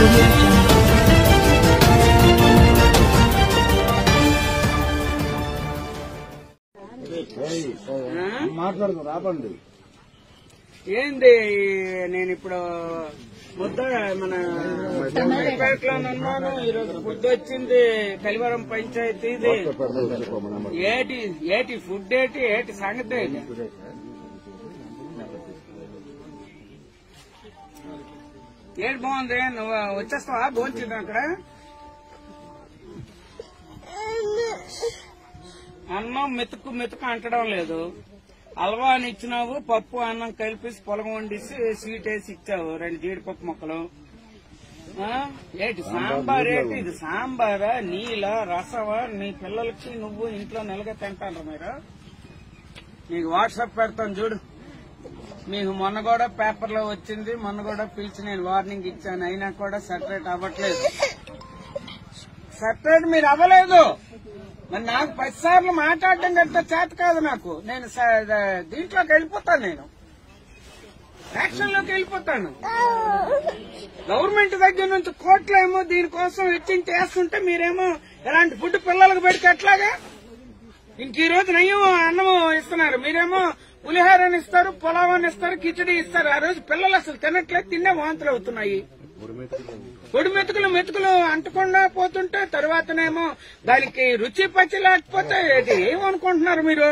మాట్లాడదు రాబండి ఏంది నేను ఇప్పుడు ముద్ద మన పేటలో ఉన్నాను. ఈరోజు ఫుడ్ వచ్చింది కలివరం పంచాయతీది. ఏటి ఫుడ్ ఏటి సంగతి ఏటి బాగుంది. నువ్వు వచ్చేస్తావా భోంచేద్దాం అక్కడ? అన్నం మెతుకు అంటడం లేదు. హల్వా అని ఇచ్చినావు, పప్పు అన్నం కలిపేసి పొలం వండిసి స్వీట్ వేసి ఇచ్చావు, 2 జీడిపప్పు మొక్కలు. ఏటి సాంబార్ ఏంటి? ఇది సాంబారా నీళ్ళ రసవా? నీ పిల్లలకి నువ్వు ఇంట్లో నెలగా తింటాను మీరు. నీకు వాట్సాప్ పెడతాను చూడు. మీకు మొన్న కూడా పేపర్లో వచ్చింది, మొన్న కూడా పిలిచి నేను వార్నింగ్ ఇచ్చాను, అయినా కూడా సెపరేట్ అవ్వట్లేదు. సెపరేట్ మీరు అవ్వలేదు. మరి నాకు 10 సార్లు మాట్లాడడం కంటే చేత కాదు నాకు. నేను దీంట్లోకి వెళ్ళిపోతాను, నేను యాక్షన్ లోకి వెళ్ళిపోతాను. గవర్నమెంట్ దగ్గర నుంచి కోట్లేమో దీనికోసం వెచ్చించి చేస్తుంటే మీరేమో ఎలాంటి ఫుడ్ పిల్లలకు పెడితే ఎట్లాగా? ఇంక ఈ రోజు నయ్యం అన్నం ఇస్తున్నారు, మీరేమో పులిహోరని ఇస్తారు, పులావని ఇస్తారు, కిచడి ఇస్తారు. ఆ రోజు పిల్లలు అసలు తినట్లేదు, తిన్నే వాంతులు అవుతున్నాయి. పొడి మెతుకులు అంటకుండా పోతుంటే తర్వాతనేమో దానికి రుచి పచ్చి లేకపోతే ఏమనుకుంటున్నారు మీరు?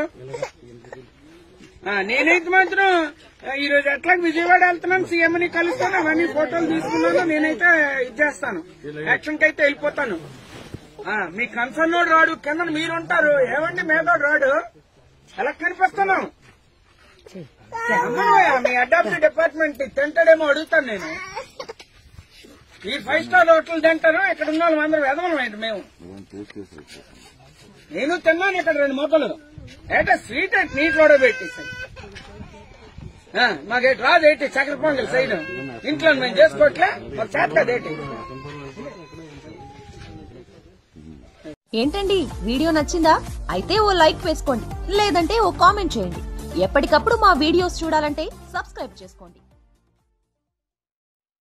నేనైతే మాత్రం ఈరోజు ఎట్లా విజయవాడ వెళ్తున్నాను, సీఎంని కలుస్తాను, అవన్నీ ఫోటోలు తీసుకున్నాను. నేనైతే ఇది చేస్తాను, యాక్షన్ కి అయితే వెళ్ళిపోతాను. మీ కన్సర్న్ నోడు రాడు, కింద మీరుంటారు. ఏమండి మేదోడు రాడు, ఎలా కనిపిస్తాను? మీ అడాప్టివ్ డిపార్ట్మెంట్ తింటాడేమో అడుగుతాను నేను. మీరు 5 స్టార్ హోటల్ తింటారు, ఇక్కడ ఉన్న వాళ్ళు అందరూ వెదవలమేంటి? మేము నేను తిన్నాను ఇక్కడ 2 మొక్కలు. ఏటా స్వీట్ అంటే నీటిలో పెట్టేసాయి. మాకేటి రాదు, ఏంటి చక్కెర పొంగల్ సైడ్ ఇంట్లో మేము చేసుకోవట్లే, మాకు చేతదేటి. ఏంటండి వీడియో నచ్చిందా? అయితే ఓ లైక్ వేసుకోండి, లేదంటే ఓ కామెంట్ చేయండి. ఎప్పటికప్పుడు మా వీడియోస్ చూడాలంటే సబ్స్క్రైబ్ చేసుకోండి.